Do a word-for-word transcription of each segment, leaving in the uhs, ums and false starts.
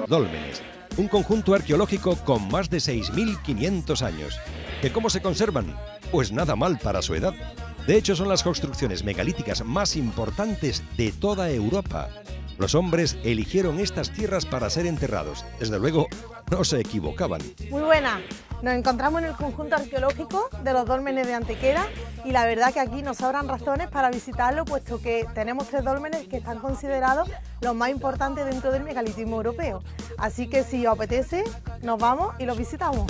Dólmenes, un conjunto arqueológico con más de seis mil quinientos años. ¿Que cómo se conservan? Pues nada mal para su edad. De hecho, son las construcciones megalíticas más importantes de toda Europa. Los hombres eligieron estas tierras para ser enterrados. Desde luego, no se equivocaban. Muy buena. Nos encontramos en el conjunto arqueológico de los dólmenes de Antequera y la verdad que aquí nos sobran razones para visitarlo, puesto que tenemos tres dólmenes que están considerados los más importantes dentro del megalitismo europeo. Así que si os apetece, nos vamos y los visitamos.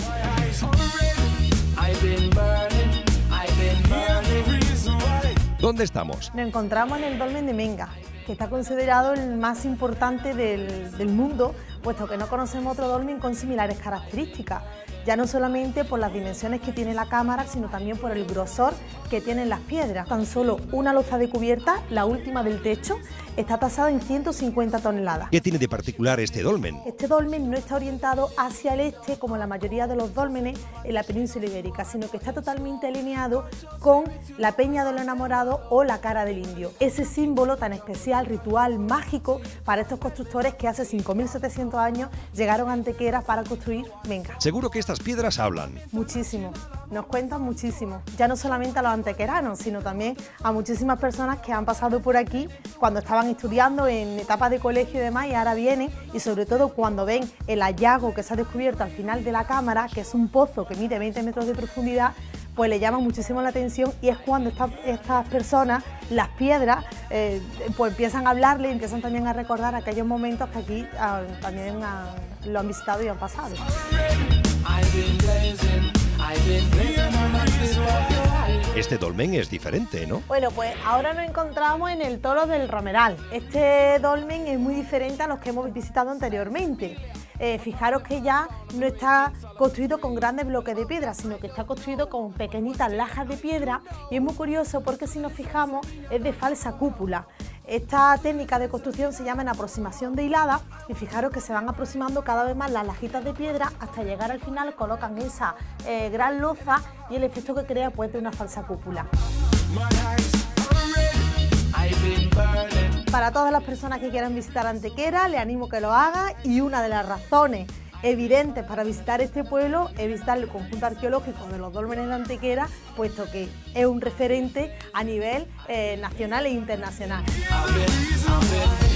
¿Dónde estamos? Nos encontramos en el dolmen de Menga, que está considerado el más importante del, del mundo, puesto que no conocemos otro dolmen con similares características, ya no solamente por las dimensiones que tiene la cámara, sino también por el grosor que tienen las piedras. Tan solo una loza de cubierta, la última del techo, está tasada en ciento cincuenta toneladas. ¿Qué tiene de particular este dolmen? Este dolmen no está orientado hacia el este como la mayoría de los dólmenes en la península ibérica, sino que está totalmente alineado con la Peña de los Enamorados o la Cara del Indio. Ese símbolo tan especial, ritual, mágico para estos constructores que hace cinco mil setecientos años llegaron a Antequera para construir Menga. Seguro que estas piedras hablan. Muchísimo, nos cuentan muchísimo, ya no solamente a los antequeranos, sino también a muchísimas personas que han pasado por aquí cuando estaban estudiando en etapas de colegio y demás, y ahora vienen, y sobre todo cuando ven el hallazgo que se ha descubierto al final de la cámara, que es un pozo que mide veinte metros de profundidad, pues le llama muchísimo la atención, y es cuando esta, estas personas, las piedras, eh, pues empiezan a hablarle y empiezan también a recordar aquellos momentos que aquí ah, también han, lo han visitado y han pasado. Este dolmen es diferente, ¿no? Bueno, pues ahora nos encontramos en el Tolo del Romeral. Este dolmen es muy diferente a los que hemos visitado anteriormente. Eh, fijaros que ya no está construido con grandes bloques de piedra, sino que está construido con pequeñitas lajas de piedra, y es muy curioso porque si nos fijamos es de falsa cúpula. Esta técnica de construcción se llama en aproximación de hilada, y fijaros que se van aproximando cada vez más las lajitas de piedra hasta llegar al final, colocan esa eh, gran loza, y el efecto que crea pues de una falsa cúpula. Para todas las personas que quieran visitar Antequera, les animo que lo hagan, y una de las razones evidentes para visitar este pueblo es visitar el conjunto arqueológico de los dólmenes de Antequera, puesto que es un referente a nivel eh, nacional e internacional.